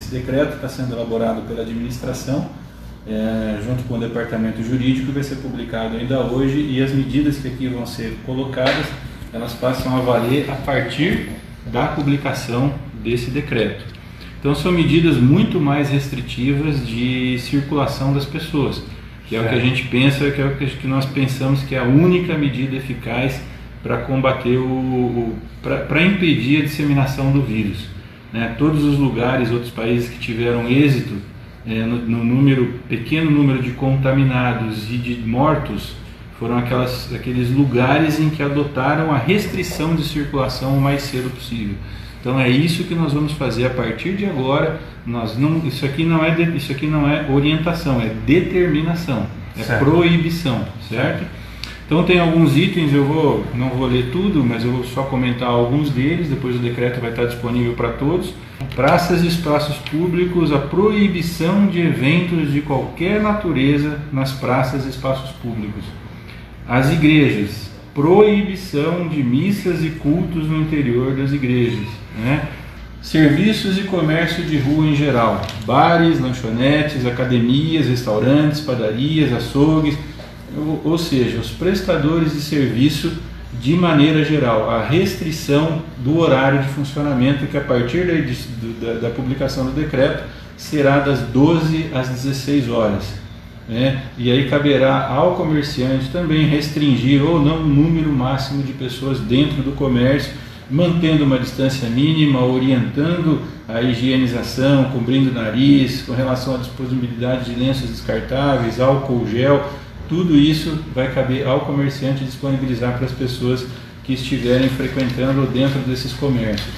Esse decreto está sendo elaborado pela administração, junto com o departamento jurídico, vai ser publicado ainda hoje, e as medidas que aqui vão ser colocadas, elas passam a valer a partir da publicação desse decreto. Então são medidas muito mais restritivas de circulação das pessoas, que é o que a gente pensa, que é o que nós pensamos que é a única medida eficaz para combater para impedir a disseminação do vírus, né? Todos os lugares, outros países que tiveram êxito no pequeno número de contaminados e de mortos, foram aqueles lugares em que adotaram a restrição de circulação o mais cedo possível. Então é isso que nós vamos fazer a partir de agora. Isso aqui não é orientação, é determinação, é certo. Proibição, certo? Então tem alguns itens, não vou ler tudo, mas eu vou só comentar alguns deles, depois o decreto vai estar disponível para todos. Praças e espaços públicos, a proibição de eventos de qualquer natureza nas praças e espaços públicos. As igrejas, proibição de missas e cultos no interior das igrejas, né? Serviços e comércio de rua em geral, bares, lanchonetes, academias, restaurantes, padarias, açougues, ou seja, os prestadores de serviço de maneira geral, a restrição do horário de funcionamento, que a partir da publicação do decreto será das 12 às 16 horas. E aí caberá ao comerciante também restringir ou não o número máximo de pessoas dentro do comércio, mantendo uma distância mínima, orientando a higienização, cobrindo o nariz, com relação à disponibilidade de lenços descartáveis, álcool gel. Tudo isso vai caber ao comerciante disponibilizar para as pessoas que estiverem frequentando ou dentro desses comércios.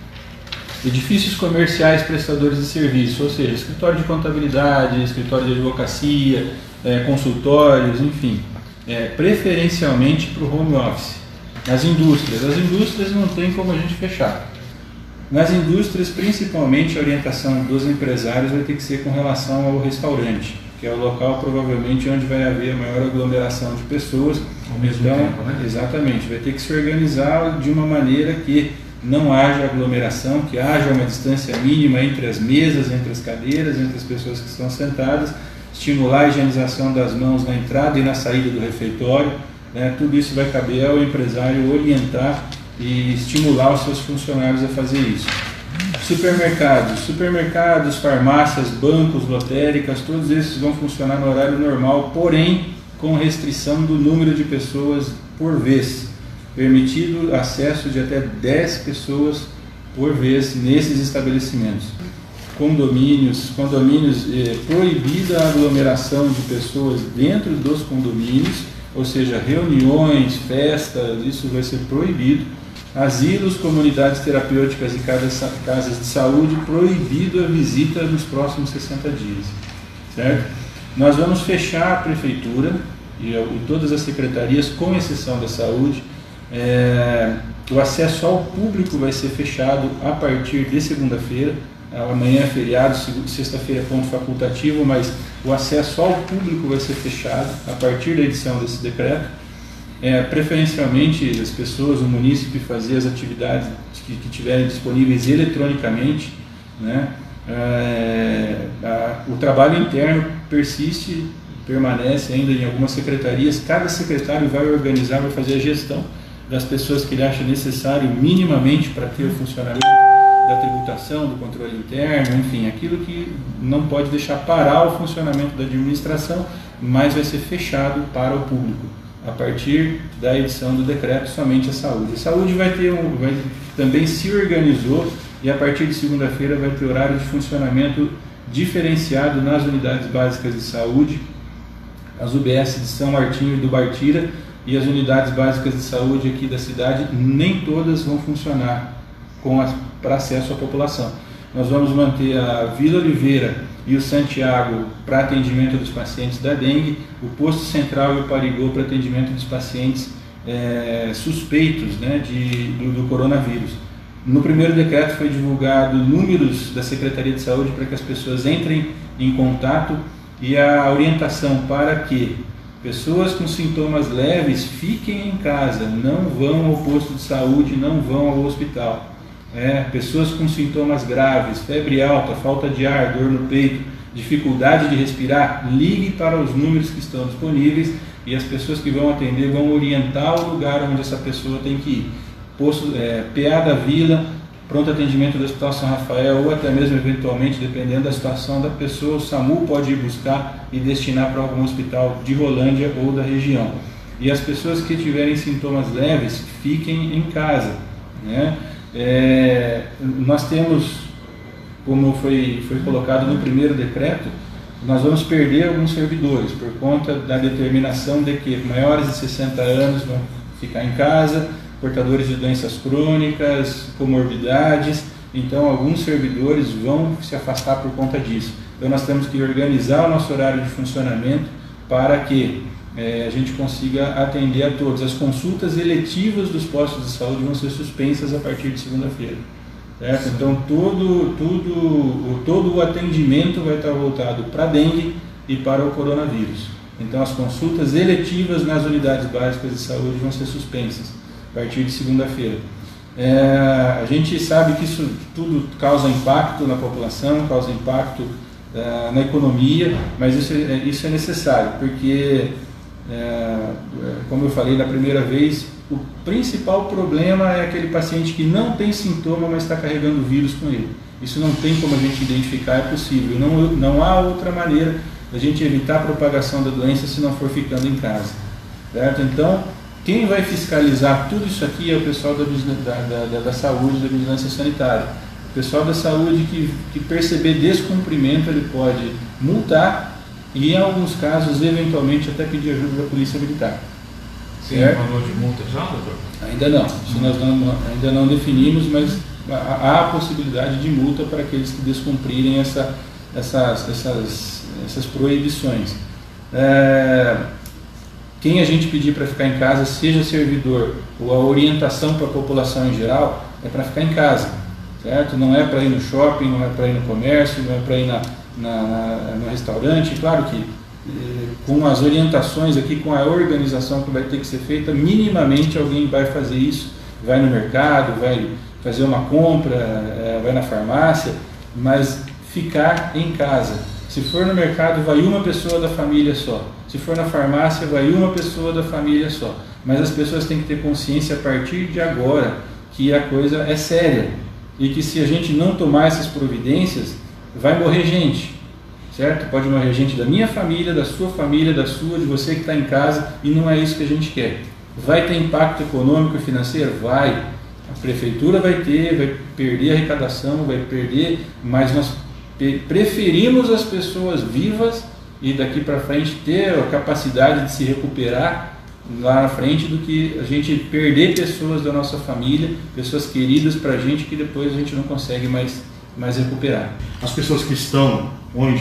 Edifícios comerciais prestadores de serviço, ou seja, escritório de contabilidade, escritório de advocacia, consultórios, enfim, preferencialmente para o home office. As indústrias não tem como a gente fechar. Nas indústrias, principalmente, a orientação dos empresários vai ter que ser com relação ao restaurante, que é o local provavelmente onde vai haver a maior aglomeração de pessoas. Ao mesmo tempo, né? Exatamente, vai ter que se organizar de uma maneira que não haja aglomeração, que haja uma distância mínima entre as mesas, entre as cadeiras, entre as pessoas que estão sentadas, estimular a higienização das mãos na entrada e na saída do refeitório, né? Tudo isso vai caber ao empresário orientar e estimular os seus funcionários a fazer isso. Supermercados, farmácias, bancos, lotéricas, todos esses vão funcionar no horário normal, porém com restrição do número de pessoas por vez. Permitido acesso de até 10 pessoas por vez nesses estabelecimentos. Condomínios, proibida a aglomeração de pessoas dentro dos condomínios, ou seja, reuniões, festas, isso vai ser proibido. Asilos, comunidades terapêuticas e casas de saúde, proibido a visita nos próximos 60 dias, certo? Nós vamos fechar a prefeitura e todas as secretarias, com exceção da saúde. O acesso ao público vai ser fechado a partir de segunda-feira. Amanhã é feriado, sexta-feira é ponto facultativo, mas o acesso ao público vai ser fechado a partir da edição desse decreto. Preferencialmente as pessoas, o munícipe, fazer as atividades que tiverem disponíveis eletronicamente, né? O trabalho interno permanece ainda em algumas secretarias. Cada secretário vai organizar, vai fazer a gestão das pessoas que ele acha necessário minimamente para ter o funcionamento da tributação, do controle interno, enfim, aquilo que não pode deixar parar o funcionamento da administração, mas vai ser fechado para o público. A partir da edição do decreto, somente a saúde. A saúde também se organizou e a partir de segunda-feira vai ter horário de funcionamento diferenciado nas unidades básicas de saúde, as UBS de São Martinho e do Bartira, e as unidades básicas de saúde aqui da cidade, nem todas vão funcionar para acesso à população. Nós vamos manter a Vila Oliveira e o Santiago para atendimento dos pacientes da dengue, o Posto Central e o Parigô para atendimento dos pacientes suspeitos, né, do coronavírus. No primeiro decreto foi divulgado números da Secretaria de Saúde para que as pessoas entrem em contato, e a orientação para que pessoas com sintomas leves fiquem em casa, não vão ao posto de saúde, não vão ao hospital. pessoas com sintomas graves, febre alta, falta de ar, dor no peito, dificuldade de respirar, ligue para os números que estão disponíveis e as pessoas que vão atender vão orientar o lugar onde essa pessoa tem que ir. PA da Vila, pronto atendimento do Hospital São Rafael, ou até mesmo eventualmente, dependendo da situação da pessoa, o SAMU pode ir buscar e destinar para algum hospital de Rolândia ou da região. E as pessoas que tiverem sintomas leves, fiquem em casa, né? Nós temos, como foi colocado no primeiro decreto, nós vamos perder alguns servidores por conta da determinação de que maiores de 60 anos vão ficar em casa, portadores de doenças crônicas, comorbidades, então alguns servidores vão se afastar por conta disso. Então nós temos que organizar o nosso horário de funcionamento para que a gente consiga atender a todos. As consultas eletivas dos postos de saúde vão ser suspensas a partir de segunda-feira. Certo? Então todo o atendimento vai estar voltado para a dengue e para o coronavírus. Então as consultas eletivas nas unidades básicas de saúde vão ser suspensas a partir de segunda-feira. A gente sabe que isso tudo causa impacto na população, causa impacto na economia, mas isso é necessário, porque, como eu falei na primeira vez, o principal problema é aquele paciente que não tem sintoma, mas está carregando o vírus com ele. Isso não tem como a gente identificar, é possível. Não há outra maneira da gente evitar a propagação da doença se não for ficando em casa. Certo? Então, quem vai fiscalizar tudo isso aqui é o pessoal da saúde, da vigilância sanitária. O pessoal da saúde que perceber descumprimento, ele pode multar e, em alguns casos, eventualmente, até pedir ajuda da Polícia Militar. Tem valor de multa já, doutor? Ainda não. Isso nós ainda não definimos, mas há a possibilidade de multa para aqueles que descumprirem essas proibições. Quem a gente pedir para ficar em casa, seja servidor ou a orientação para a população em geral, é para ficar em casa, certo? Não é para ir no shopping, não é para ir no comércio, não é para ir no restaurante. Claro que com as orientações aqui, com a organização que vai ter que ser feita, minimamente alguém vai fazer isso, vai no mercado, vai fazer uma compra, vai na farmácia, mas ficar em casa. Se for no mercado, vai uma pessoa da família só. Se for na farmácia, vai uma pessoa da família só. Mas as pessoas têm que ter consciência a partir de agora que a coisa é séria e que se a gente não tomar essas providências, vai morrer gente, certo? Pode morrer gente da minha família, da sua, de você que está em casa, e não é isso que a gente quer. Vai ter impacto econômico e financeiro? Vai. A prefeitura vai perder a arrecadação, vai perder, mas nós preferimos as pessoas vivas e daqui para frente ter a capacidade de se recuperar lá na frente do que a gente perder pessoas da nossa família, pessoas queridas para a gente que depois a gente não consegue mais recuperar. As pessoas que estão onde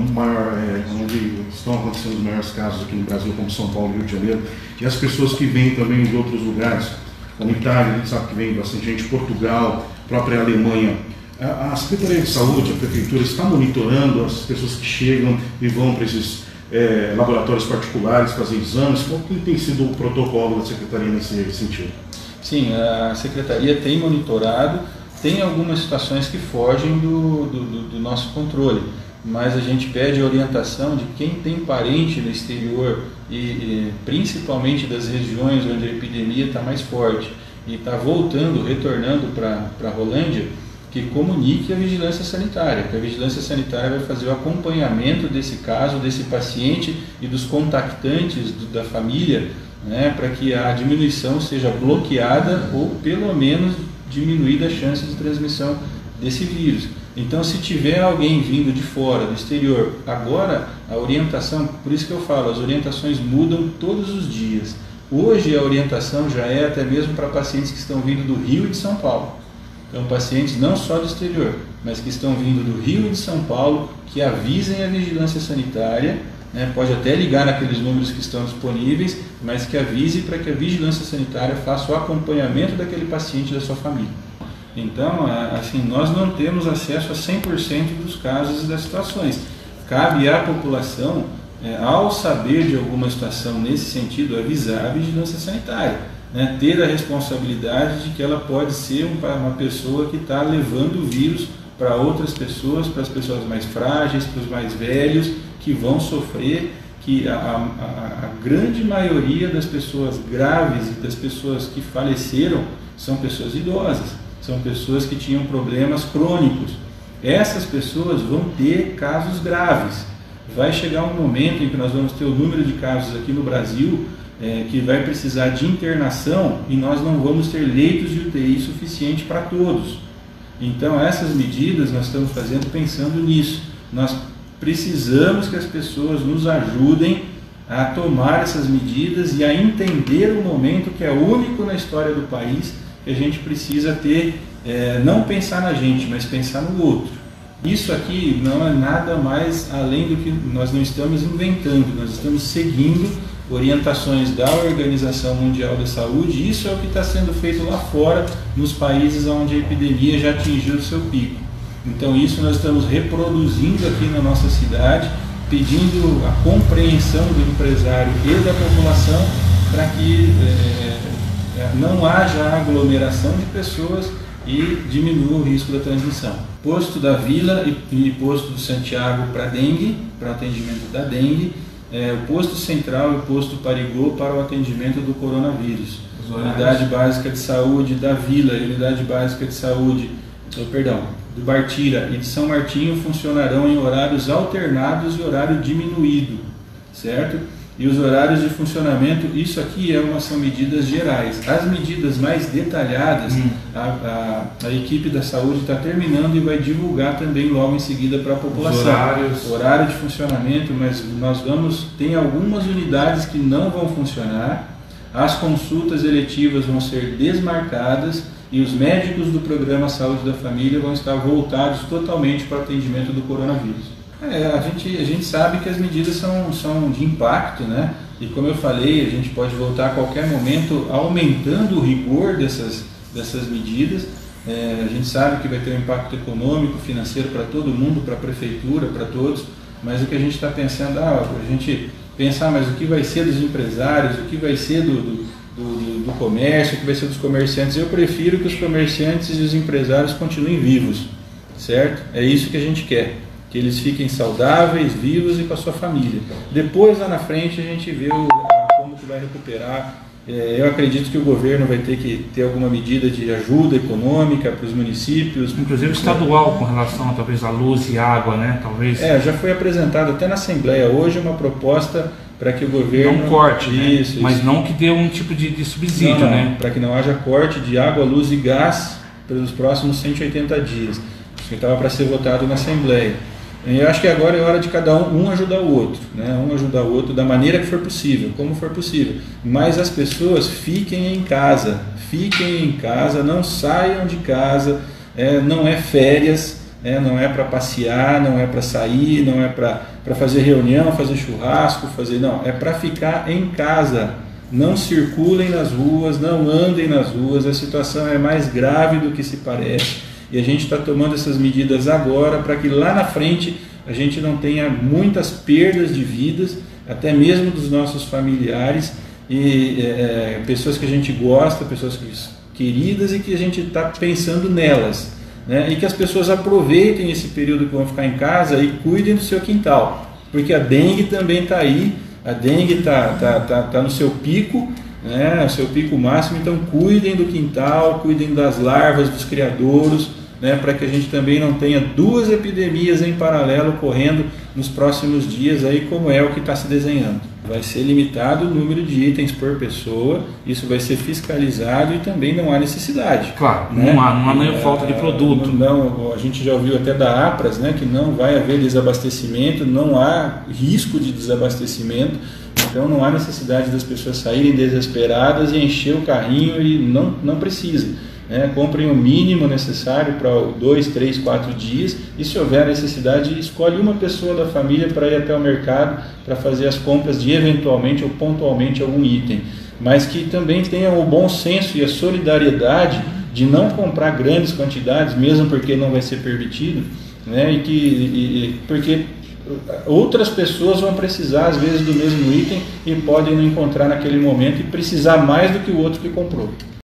estão acontecendo os maiores casos aqui no Brasil, como São Paulo e Rio de Janeiro, e as pessoas que vêm também de outros lugares, como Itália, a gente sabe que vem bastante gente, Portugal, própria Alemanha. A Secretaria de Saúde, a Prefeitura, está monitorando as pessoas que chegam e vão para esses laboratórios particulares fazer exames. Qual que tem sido o protocolo da Secretaria nesse sentido? Sim, a Secretaria tem monitorado, tem algumas situações que fogem do nosso controle, mas a gente pede a orientação de quem tem parente no exterior e principalmente das regiões onde a epidemia está mais forte e está retornando para Rolândia, que comunique a vigilância sanitária, que a vigilância sanitária vai fazer o acompanhamento desse caso, desse paciente e dos contactantes da família, né, para que a diminuição seja bloqueada ou pelo menos diminuída a chance de transmissão desse vírus. Então, se tiver alguém vindo de fora, do exterior, agora a orientação, por isso que eu falo, as orientações mudam todos os dias. Hoje a orientação já é até mesmo para pacientes que estão vindo do Rio e de São Paulo. Então, pacientes não só do exterior, mas que estão vindo do Rio e de São Paulo, que avisem a vigilância sanitária, né, pode até ligar naqueles números que estão disponíveis, mas que avise para que a vigilância sanitária faça o acompanhamento daquele paciente e da sua família. Então, assim, nós não temos acesso a 100% dos casos e das situações. Cabe à população, ao saber de alguma situação nesse sentido, avisar a vigilância sanitária. né, ter a responsabilidade de que ela pode ser uma pessoa que está levando o vírus para outras pessoas, para as pessoas mais frágeis, para os mais velhos, que vão sofrer, que a grande maioria das pessoas graves e das pessoas que faleceram são pessoas idosas, são pessoas que tinham problemas crônicos. Essas pessoas vão ter casos graves. Vai chegar um momento em que nós vamos ter o número de casos aqui no Brasil que vai precisar de internação e nós não vamos ter leitos de UTI suficiente para todos. Então essas medidas nós estamos fazendo pensando nisso. Nós precisamos que as pessoas nos ajudem a tomar essas medidas e a entender o momento que é único na história do país, que a gente precisa ter, não pensar na gente, mas pensar no outro. Isso aqui não é nada mais além do que nós não estamos inventando, nós estamos seguindo orientações da Organização Mundial da Saúde, e isso é o que está sendo feito lá fora, nos países onde a epidemia já atingiu o seu pico. Então isso nós estamos reproduzindo aqui na nossa cidade, pedindo a compreensão do empresário e da população para que não haja aglomeração de pessoas e diminua o risco da transmissão. Posto da Vila e posto do Santiago para dengue, para o atendimento da dengue, o posto central e o posto Parigô para o atendimento do coronavírus. Unidade básica de saúde da Vila e unidade básica de saúde, do Bartira e de São Martinho funcionarão em horários alternados e horário diminuído, certo? E os horários de funcionamento, isso aqui são medidas gerais. As medidas mais detalhadas, a equipe da saúde está terminando e vai divulgar também logo em seguida para a população. Horário de funcionamento, mas tem algumas unidades que não vão funcionar, as consultas eletivas vão ser desmarcadas e os médicos do programa Saúde da Família vão estar voltados totalmente para o atendimento do coronavírus. A gente sabe que as medidas são de impacto, né? E como eu falei, a gente pode voltar a qualquer momento aumentando o rigor dessas medidas. A gente sabe que vai ter um impacto econômico, financeiro para todo mundo, para a prefeitura, para todos, mas o que a gente está pensando, a gente pensar, mas o que vai ser dos empresários, o que vai ser do comércio, o que vai ser dos comerciantes? Eu prefiro que os comerciantes e os empresários continuem vivos, certo? É isso que a gente quer. Que eles fiquem saudáveis, vivos e com a sua família. Depois, lá na frente, a gente vê como que vai recuperar. Eu acredito que o governo vai ter que ter alguma medida de ajuda econômica para os municípios. Inclusive estadual, com relação talvez à luz e água, né? Talvez. Já foi apresentado até na Assembleia hoje uma proposta para que o governo... Não corte, isso, mas não que dê um tipo de subsídio, né? Para que não haja corte de água, luz e gás pelos próximos 180 dias. Isso que estava para ser votado na Assembleia. Eu acho que agora é hora de cada um ajudar o outro, né? Um ajudar o outro da maneira que for possível, como for possível. Mas as pessoas fiquem em casa, não saiam de casa, não é férias, não é para passear, não é para sair, não é para fazer reunião, fazer churrasco, é para ficar em casa. Não circulem nas ruas, não andem nas ruas, a situação é mais grave do que se parece. E a gente está tomando essas medidas agora para que lá na frente a gente não tenha muitas perdas de vidas, até mesmo dos nossos familiares e pessoas que a gente gosta, pessoas queridas e que a gente está pensando nelas, né? E que as pessoas aproveitem esse período que vão ficar em casa e cuidem do seu quintal, porque a dengue também está aí, a dengue tá no seu pico, né, o seu pico máximo, então cuidem do quintal, cuidem das larvas, dos criadouros, né, para que a gente também não tenha duas epidemias em paralelo correndo nos próximos dias, aí, como é o que está se desenhando. Vai ser limitado o número de itens por pessoa, isso vai ser fiscalizado e também não há necessidade. Claro, né? não há falta de produto. A gente já ouviu até da APRAS, né, que não vai haver desabastecimento, não há risco de desabastecimento. Então não há necessidade das pessoas saírem desesperadas e encher o carrinho e não precisa. Comprem o mínimo necessário para 2, 3, 4 dias e se houver necessidade, escolhe uma pessoa da família para ir até o mercado para fazer as compras de eventualmente ou pontualmente algum item. Mas que também tenham o bom senso e a solidariedade de não comprar grandes quantidades, mesmo porque não vai ser permitido, né? Porque outras pessoas vão precisar às vezes do mesmo item e podem não encontrar naquele momento e precisar mais do que o outro que comprou.